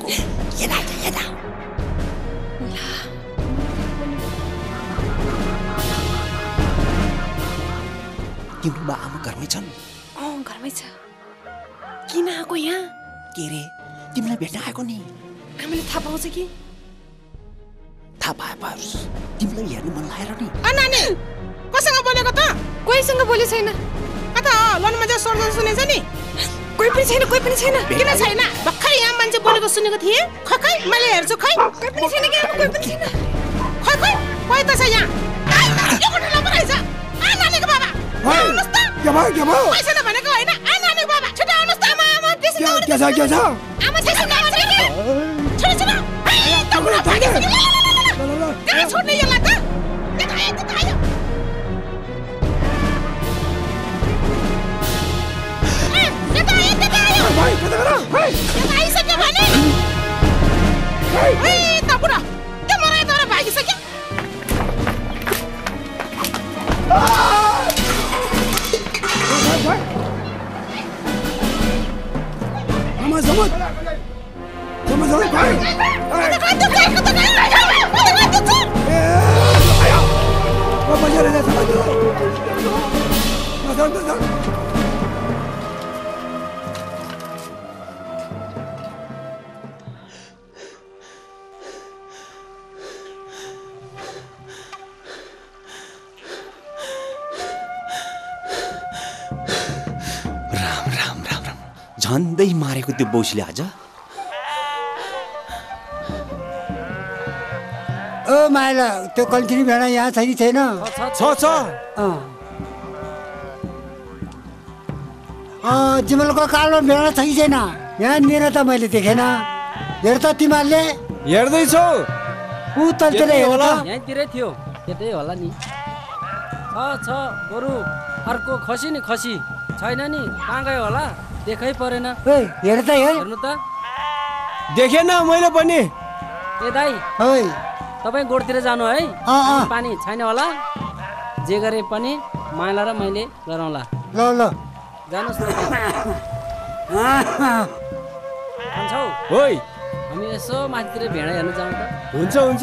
यता यता तिम्रो बा आमा घरमै छन्? घरमै छ। किन आएको यहाँ? के रे तिमीलाई भेट्न आएको नि। आमाले थाहा पाउँछ कि? थाहा पाएपछि तिमीलाई हेर्नु मन लागेर नि। नानी कोसँग बोलेको त? कोहीसँग बोले छैन। कता लनमा जा सर्द सुनेछ नि? कोही पनि छैन, कोही पनि छैन। किन छैन? भर्खर यहाँ मान्छे बोलेको सुनेको थिएँ। खै मैले हेर्छु खै। कोही पनि छैन कि कोही पनि छैन। खै कोही त छ यहाँ। यो कोठा लम्बा रहेछ। नानीको बाबा आउनुहोस् त। के भयो? पैसा नभनेको होइन। नानीको बाबा छिटो आउनुहोस् त। आमा बेसी के छ? आमा छैन छिटो कहाँ छोड्ने यसलाई त? यता आयो। यता आइसक्यो भने त बुढा त्यो मलाई तर भागिसक्यो। झन्दै मारेको त्यो बौसीले आज। ओ माइला त्यो कल्टिनी भेडा यहाँ छ कि छैन? छ जिमलको कालो भेडा छ कि छैन? यहाँनिर त मैले देखेन। हेर त तिमीहरूले। हेर्दैछौ? ऊ तलतिर हेर त। यहीँतिरै थियो, त्यतै होला नि। छ बरु अर्को खसी नि खसी छैन नि। कहाँ गयो होला? देखै परेन। हेर त हेर्नु त। देखेन मैले पनि। ए दाइ तपाईँ गोठतिर जानु है। पानी छैन होला। जे गरे पनि माइला र मैले गरौँला। ल जानुहोस् न। भन्छौ हामी यसो माथितिर भेडा हेर्नु जाउँ त? हुन्छ।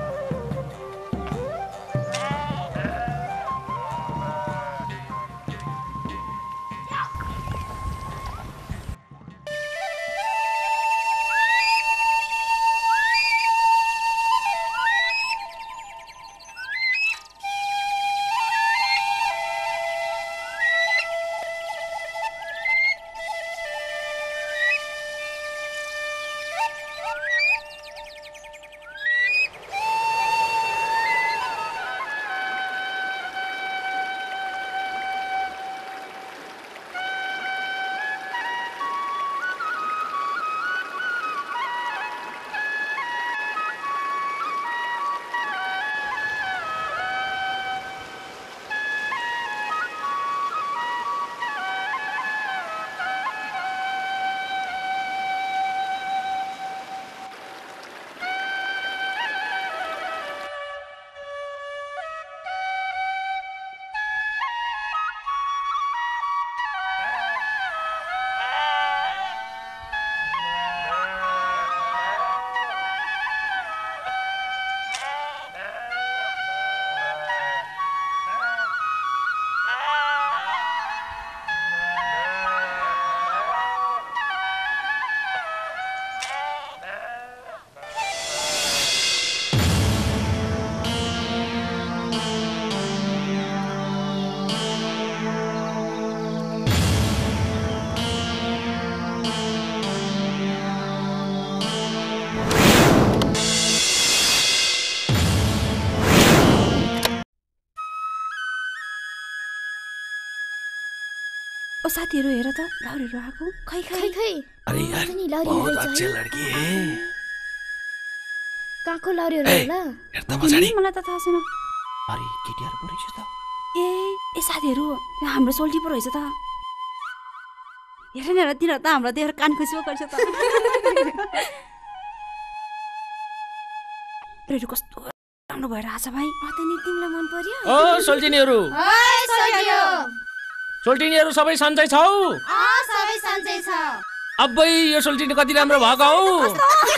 ओ साथीहरु हेर त लाउरीहरु आको। खै अरे यार बहुत अच्छी लड़की है। काको लाउरीहरु होला? हेर्दा मजाडी। मलाई त थाहा छैन। अरे केटीहरु पो रहेछ त। ए साथीहरु हाम्रो सोल्टी पो रहेछ त। हेर न तिनीहरु त हाम्रो देखेर कान खुसी गर्छ त। रेडु कस्तो राम्रो भएर आछ भाइ। त नि तिमीलाई मन पर्यो? ओ सोल्टिनीहरु। सोल्टियो। सोल्टिनीहरु सबै सन्चै छौ? सबै सन्चै छ। अब्बै यो सोल्टिनी कति राम्रो भएको हौ।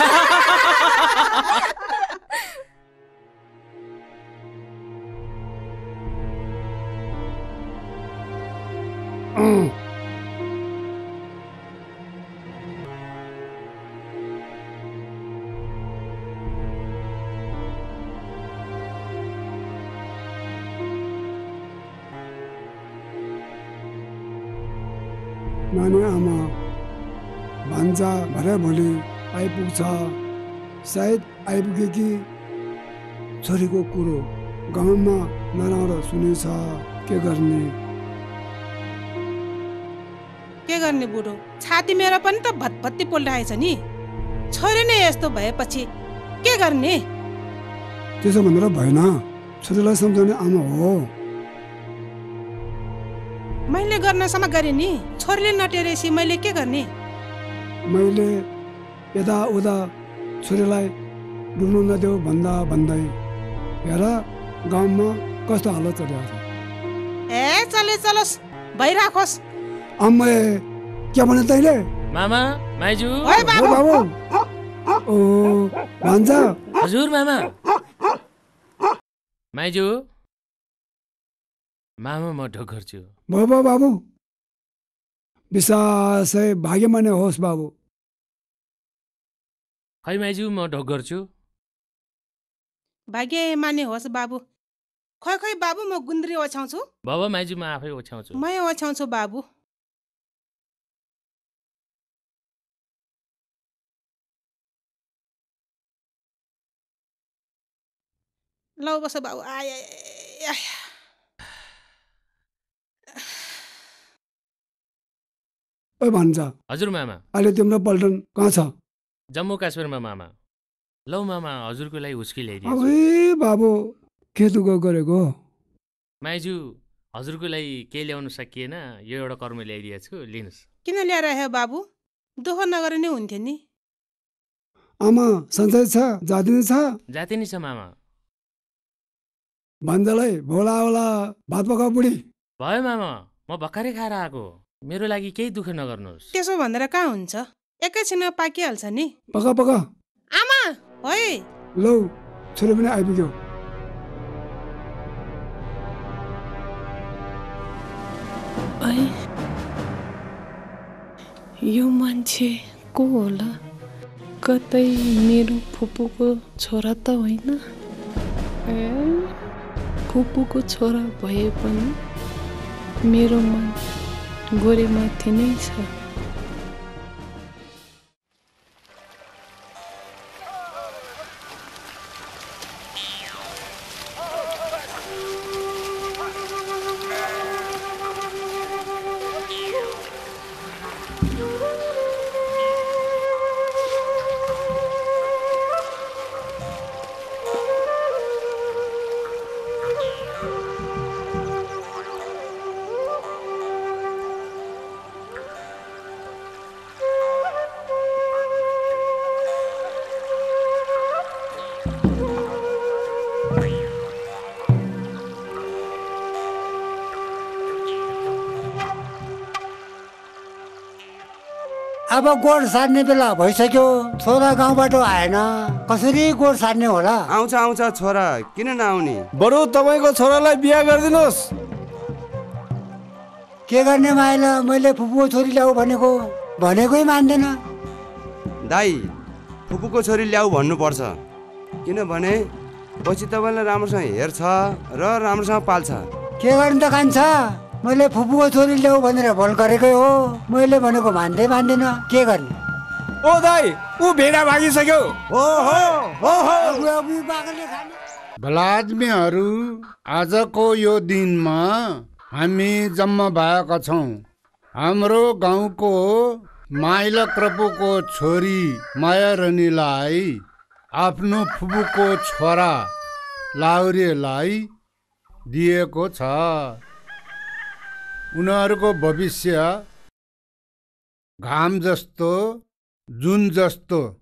नानी आमा भान्जा भरे भोलि आइपुग्छ। सायद आइपुगेकी छोरीको कुरो गाउँमा नराम्रो सुनेछ। के गर्ने? के गर्ने बुढो? छाती मेरो पनि त भत्भत्ती पोल्डाएछ नि। छोरी नै यस्तो भएपछि के गर्ने? त्यसो भनेर भएन। छोरीलाई सम्झाउने आमा हो। मैले गर्नसम्म गरेँ नि। छोरीले नटेरेसी मैले के गर्ने? मैले यताउता छोरीलाई डुब्नु नदेऊ भन्दा भन्दै हेर गाउँमा कस्तो हालत चलिरहेको छ। ए चलोस् भइराखोस्। अम्मे के भने तैँले? मामा माइजू। ओइ बाबु। ओ भान्जा। हजुर मामा। माइजू मामा म ढोकर छु। बाबा बाबु विश्वासै भाग्यमाने होस् बाबु। खै माइजू म ढोकर छु। भाग्य माने होस् बाबु। खै बाबु म गुन्द्री ओछ्याउँछु। बाबा माइजू म आफै ओछ्याउँछु। म ओछ्याउँछु बाबु। लौ बस बाबु। आय ओ भन्छ। हजुर मामा। अहिले तिम्रो पल्टन कहाँ छ? जम्मू काश्मीरमा मामा। लौ मामा हजुरको लागि हुस्की ल्याइदिएछु। अबे बाबु के दुःख गरेको? माइजू हजुरको लागि के ल्याउनु सकिएन, यो एउटा कर्म ल्याइदिएछु, लिनुहोस्। किन ल्याएर आयो बाबु? दुःख नगरे नै हुन्थ्यो नि। आमा सन्चै छ? जातिनी छ? जातिनी छ मामा। भन्जालाई भोला होला भात पका बुढी। भयो मामा म भर्खरै खाएर आएको। मेरो लागि केही दुःख नगर्नुहोस्। त्यसो भनेर कहाँ हुन्छ? एकैछिनमा पाकिहाल्छ नि। पका पका। आमा ओइ लौ छोरी पनि आइपुग्यो। यो मान्छे को होला? कतै मेरो फुपूको छोरा त होइन? फुपूको छोरा भए पनि मेरो मन गोरेमाथि नै छ। अब गोड सार्ने बेला भइसक्यो। छोरा गाउँबाट आएन, कसरी गोड सार्ने होला? आउँछ छोरा, किन नआउने? बरु तपाईँको छोरालाई बिहा गरिदिनुहोस्। के गर्ने माइला, मैले फुपूको छोरी ल्याऊ भनेकै मान्दैन। दाई फुपूको छोरी ल्याऊ भन्नुपर्छ, किनभने पछि तपाईँलाई राम्रोसँग हेर्छ र राम्रोसँग पाल्छ। के गर्ने त कान्छ? मैले फुपूको छोरी ल्याऊ भनेर भोल गरेकै हो। मैले भनेको मान्दैन। के गर्ने? ओ दाइ ऊ भेडा भागिसक्यो। भलादमीहरू, आजको यो दिनमा हामी जम्मा भएका छौँ। हाम्रो गाउँको माइला प्रभुको छोरी मायारानीलाई आफ्नो फुपूको छोरा लाहुरेलाई दिएको छ। उनीहरूको भविष्य घाम जस्तो, जुन जस्तो